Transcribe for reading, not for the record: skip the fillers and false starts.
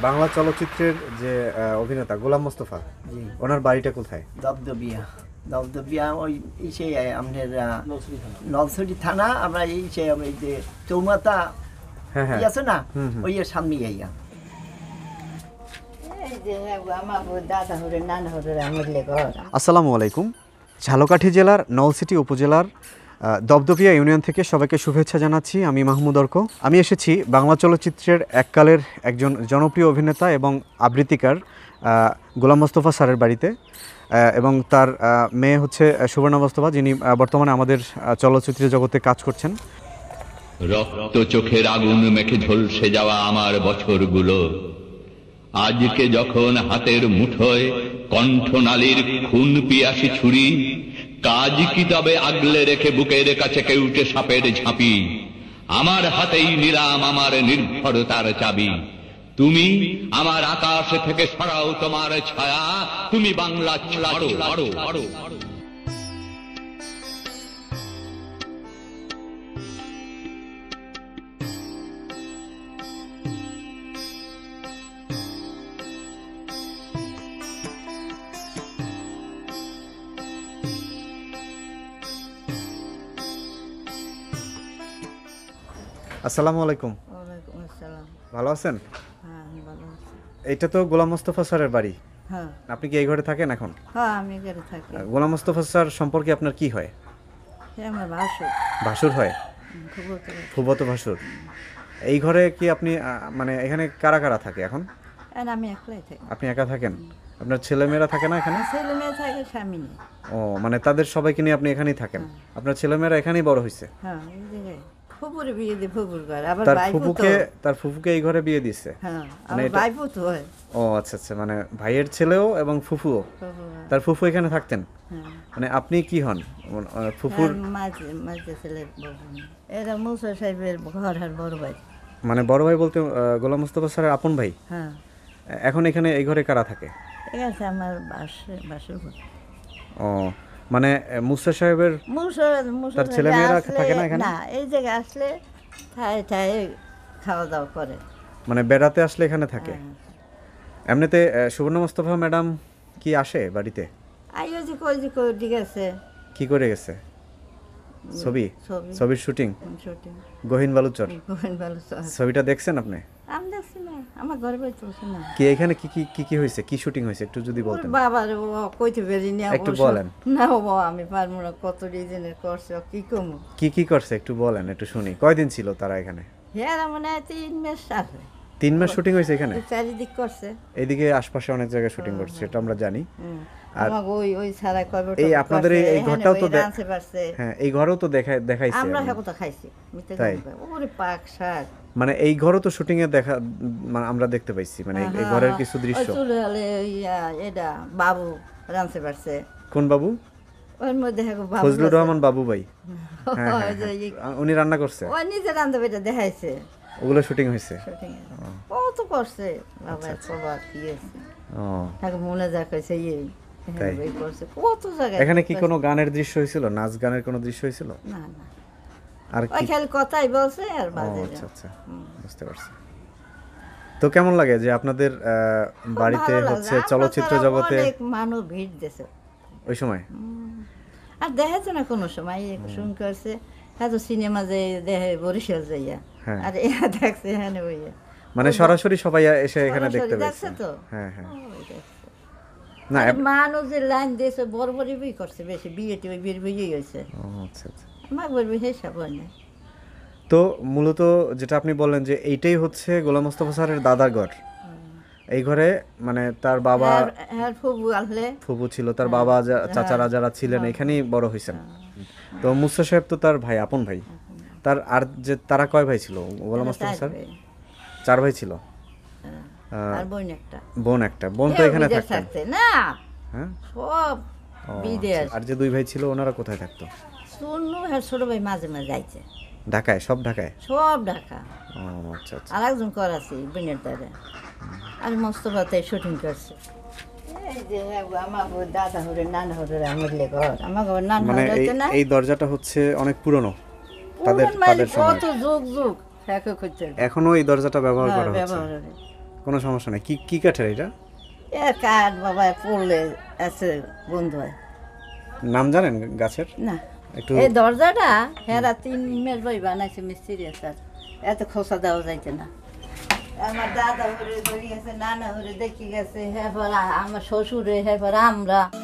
বাংলা চলচ্চিত্রের যে অভিনেতা গোলাম মোস্তফা, ওনার বাড়িটা কোথায়? দবদবিয়া। দবদবিয়া ওই সে আমাদের নলছড়ি থানা। আমরা এই সে এই যে চৌমাথা আছে না, ওই এর সামনে আইয়া। আসসালামু আলাইকুম। ঝালকাঠি জেলার নলছিটি উপজেলার দবদবিয়া ইউনিয়ন থেকে সবাইকে শুভেচ্ছা জানাচ্ছি। আমি মাহমুদ অর্ক। আমি এসেছি বাংলা চলচ্চিত্রের এককালের একজন জনপ্রিয় অভিনেতা এবং আবৃত্তিকার গোলাম মোস্তফা স্যারের বাড়িতে, এবং তার মেয়ে হচ্ছে সুবর্ণা মোস্তফা, যিনি বর্তমানে আমাদের চলচ্চিত্র জগতে কাজ করছেন। রক্ত চোখের আগুন মেখে ঝলসে যাওয়া আমার বছরগুলো আজকে যখন হাতের মুঠোয় কণ্ঠনালীর খুন পিয়াসি ছুরি, কাজ কি তবে আগলে রেখে বুকের কাছে কেউটে সাপের ঝাঁপি? আমার হাতেই নিলাম আমার নির্ভরতার চাবি। তুমি আমার আকাশ থেকে সরাও তোমার ছায়া, তুমি বাংলা ছাড়ো। আসসালামু আলাইকুম। ওয়ালাইকুম আসসালাম। ভালো আছেন? হ্যাঁ, ভালো আছি। এইটা তো গোলাম মোস্তফা স্যারের বাড়ি। হ্যাঁ, আপনি কি এই ঘরে থাকেন এখন? হ্যাঁ, আমি এখানে থাকি। গোলাম মোস্তফা স্যার সম্পর্কে আপনার কি হয়? সে আমার ভাসুর। ভাসুর হয়? ফুফাতো ভাসুর। এই ঘরে কি আপনি মানে এখানে কারা কারা থাকে এখন? আমি একলাই থাকি। আপনি একা থাকেন? আপনার ছেলেমেয়েরা থাকে না এখানে? ছেলে মেয়ে থাকে, স্বামী নেই। ও, মানে তাদের সবাইকে নিয়ে আপনি এখানেই থাকেন? আপনার ছেলেমেয়েরা এখানেই বড় হয়েছে? হ্যাঁ, এই জায়গায় ফুপুর বিয়ে দিয়ে ফুপুর ঘর, আবার তার ফুফুকে এই ঘরে বিয়ে দিচ্ছে? হ্যাঁ, আমার ভাইপো তো হয়। ও আচ্ছা আচ্ছা, মানে ভাইয়ের ছেলেও এবং ফুফুও? তার ফুফু এখানে থাকতেন? মানে আপনি কি হন ফুফুর? মাঝে ছেলের এরা মুসা সাহেবের ঘর আর বড় ভাই। মানে বড় ভাই বলতে গোলাম মোস্তফা স্যারের আপন ভাই? হ্যাঁ। এখন এখানে এই ঘরে কারা থাকে? এখানে আমার বাসুর ঘর। ও, মানে মুসা সাহেবের তার ছেলেমেয়েরা থাকে না এখানে? না, এই জায়গায় আসলে ঠায় খাওয়া দাওয়া করে, মানে বেড়াতে আসলে এখানে থাকে। এমনিতে সুবর্ণা মোস্তফা ম্যাডাম কি আসে বাড়িতে? ঠিক আছে। কি করে গেছে? ছবির শুটিং গহীন বালুচর। ছবিটা দেখছেন আপনি? আমি দেখছি না, আমার ঘরে বসে না। কি এখানে কি কি হয়েছে, কি শুটিং হয়েছে একটু যদি বলতেন। বাবার ও কইতে পারিনি, একটু বলেন না। বাবা আমি পারবো না, কত ডিজাইনের করছে, কি কমু কি করছে একটু বলেন, একটু শুনি। কয়দিন ছিল তারা এখানে? হ্যাঁ, মানে 3 মাস আছে। 3 মাস শুটিং হয়েছে এখানে? চারিদিক করছে, এইদিকে আশপাশে অনেক জায়গায় শুটিং করছে, এটা আমরা জানি। আর ওই ছাড়া কয়বার এই আপনাদের এই ঘরটাও তো হ্যাঁ, এই ঘরেও তো দেখাইছে। আমরা তো খাইছি, তাই ওরে পাক শাক। মানে এই ঘরও তো শুটিং এ দেখা, মানে আমরা দেখতে পাইছি, মানে এই ঘরের কিছু দৃশ্য। এটা বাবু রাঁধতে পারছে। কোন বাবু? ওর মধ্যে ফজলুর রহমান বাবু ভাই। উনি রান্না করছে? ওই নিজে রাঁধতে পেরে দেখাইছে, ওগুলো শুটিং হয়েছে। ও তো করছে বাবা, সবার কি আছে তাকে মনে যা কইছে কত জায়গায়। এখানে কি কোনো গানের দৃশ্য হয়েছিল, নাচ গানের কোনো দৃশ্য হয়েছিল? না না, আর ওই খালি কথাই বলছে আর বাজে। আচ্ছা আচ্ছা, বুঝতে পারছি। তো কেমন লাগে যে আপনাদের বাড়িতে হচ্ছে চলচ্চিত্র জগতে অনেক মানুষ ভিড় দিয়েছে ওই সময়? আর দেখাচ্ছে না কোনো সময় শুন করছে, হ্যাঁ তো সিনেমা যে দেখে বরিশাল যাইয়া, আর এরা দেখছে এখানে বইয়া, মানে সরাসরি সবাই এসে এখানে দেখতে পাচ্ছে তো। হ্যাঁ হ্যাঁ, না মানুষের লাইন দিয়েছে, বড় বড় বই করছে বেশি, বিয়ে টিয়ে বিয়ের বইই হয়েছে। আচ্ছা আচ্ছা, আমার বলবি হিসাব হয় না। তো মূলত যেটা আপনি বললেন যে এইটাই হচ্ছে গোলাম মোস্তফা স্যারের দাদার ঘর। এই ঘরে মানে তার বাবা ফুফু ছিল, তার বাবা চাচারা যারা ছিলেন এখানেই বড় হয়েছেন। তো মুসা সাহেব তো তার ভাই, আপন ভাই। তার আর যে তারা কয় ভাই ছিল গোলাম মোস্তফা স্যার? 4 ভাই ছিল। আর বোন একটা। বোন তো এখানে থাকতেন না? হ্যাঁ, সব বিদেশ। আর যে 2 ভাই ছিল ওনারা কোথায় থাকতো? সুন্নু আর ছোট ভাই মাঝে মাঝে যাইছে ঢাকায়। সব ঢাকায়? সব ঢাকা। আচ্ছা আচ্ছা। আর একজন করাছি বোনের দ্বারা, আর মোস্তফাতে শুটিং করছে। এই দরজাটা হচ্ছে অনেক পুরনো, তাদের সময়। কত যুগ যুগ এখনো এই দরজাটা ব্যবহার করা হচ্ছে। কোনো সমস্যা নেই। কি কি কাঠের এটা? এ কাঠ বাবা পড়লে আছে বন্ধু হয় নাম জানেন গাছের? না। একটু এই দরজাটা হেরা 3 মাস ভাই বানাইছে মিস্ত্রি স্যার, এত খোসা দেওয়া যাইতে না। আমার দাদা হরে ধরে গেছে, নানা হরে দেখি গেছে, হ্যাঁ আমার শ্বশুরে, হ্যাঁ আমরা